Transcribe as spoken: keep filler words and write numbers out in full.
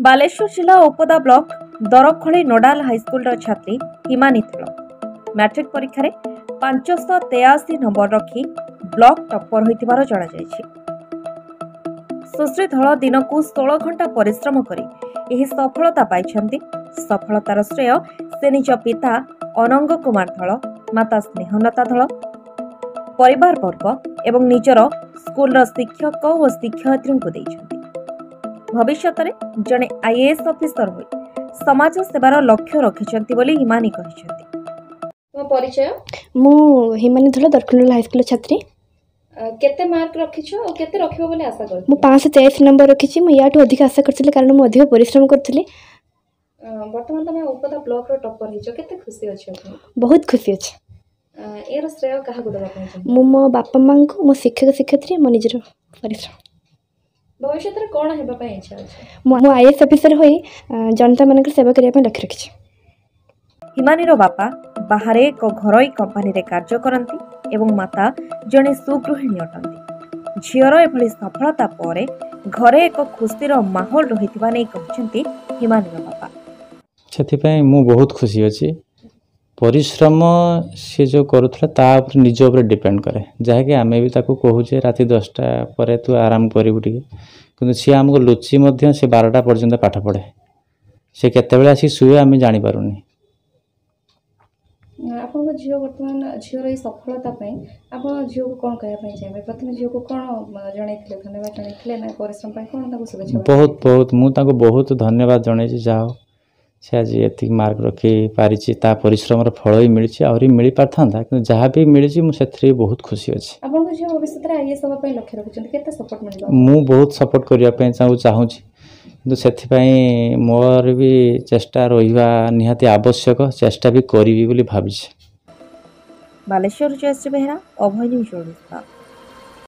बालेश्वर जिला Upada block Darkholi nodal high school छात्री Himani Thal matric परीक्षा पांचश तेयाशी नंबर रखी ब्लॉक टप्पर होइतिबार जणा जायछि। सुश्री थल दिन को सोलह घंटा परिश्रम करी एही सफलता पाइछन्ति। सफलतार श्रेय से निज पिता अनंग कुमार थल, माता स्नेहलता थल, परिवार वर्ग एवं निजर स्कूल शिक्षक और शिक्षयित्री को दैछन्ति। भविष्य में जड़े आईएएस ऑफिसर हो समाज सेवार लक्ष्य रखिछन्ति बोली हिमानी कहिछन्ति। तो परिचय मु हिमानी धल दरखोल हाईस्कूल छात्री। केते मार्क रखिछो और केते रखिबो बोली आशा करथि? मु पाँच सौ तेईस नंबर रखिछि। मु याटू अधिक आशा करथिले कारण मु अधिक परिश्रम करथिले। वर्तमान तमे उपदा ब्लॉक रो टॉपर हिचो, केते खुशी अछि अपने? बहुत खुशी अछि। एर श्रेय काहा को देबा पय? मु मो बापा मां को, मो शिक्षक शिक्षयित्री, मो निजर परिश्रम। भविष्य में कौन हेबा पय इच्छा अछि? मु आईएएस ऑफिसर होई जनता मानक सेवा करिया पय लक्ष्य रखिछि। हिमानीर बापा बाहर एक घरोई कंपानी रे कार्य करती एवं माता जड़े सुगृहिणी अटंती। झीर एभली सफलता परे घरे एक खुशीर माहौल रहिथिबा नै कहछन्ती हिमानीर बापा। सेथिपय मु बहुत खुशी अछि। परिश्रम से जो करूथला ता ऊपर निज ऊपर डिपेंड करे, जहा कि आमे भी ताको कहूचे राति दसटा परे तू आराम करिबु टिके, किंतु सी हमको लुचि मध्य से बारटा पर्यंत पाठ पढ़े। से केतेबेले आसी सुए आमे जानि पारुनी। आपन झियो वर्तमान झियो रे सफलता पय आपन झियो को कोन कहया पय चाहे? प्रथम झियो को कोन जणैथिले, धन्यवाद जणैथिले ना परिश्रम पय कोन ताको शुभेच्छा? बहुत बहुत मु ताको बहुत धन्यवाद जणै छी। जाओ से आज एति मार्क रखी पारिछि, ता परिश्रम रो फल ही मिलिछि, आउरी मिलि पारथांता, किंतु जहा भी मिलिछि मु सेथरे बहुत खुशी अछि। आपन को झियो भविष्य रे आईएएस होबा पय लक्ष्य रखिछन्ति, केते सपोर्ट मिलबा? मु बहुत सपोर्ट करिया पय चाहू चाहू छी, किंतु सेथि पय मोर भी चेष्टा रहिबा निहाती आवश्यक, चेष्टा भी करिवि बोली भाबिछि। बालेश्वर जयश्री बेहरा, अभय न्यूज ओडिशा।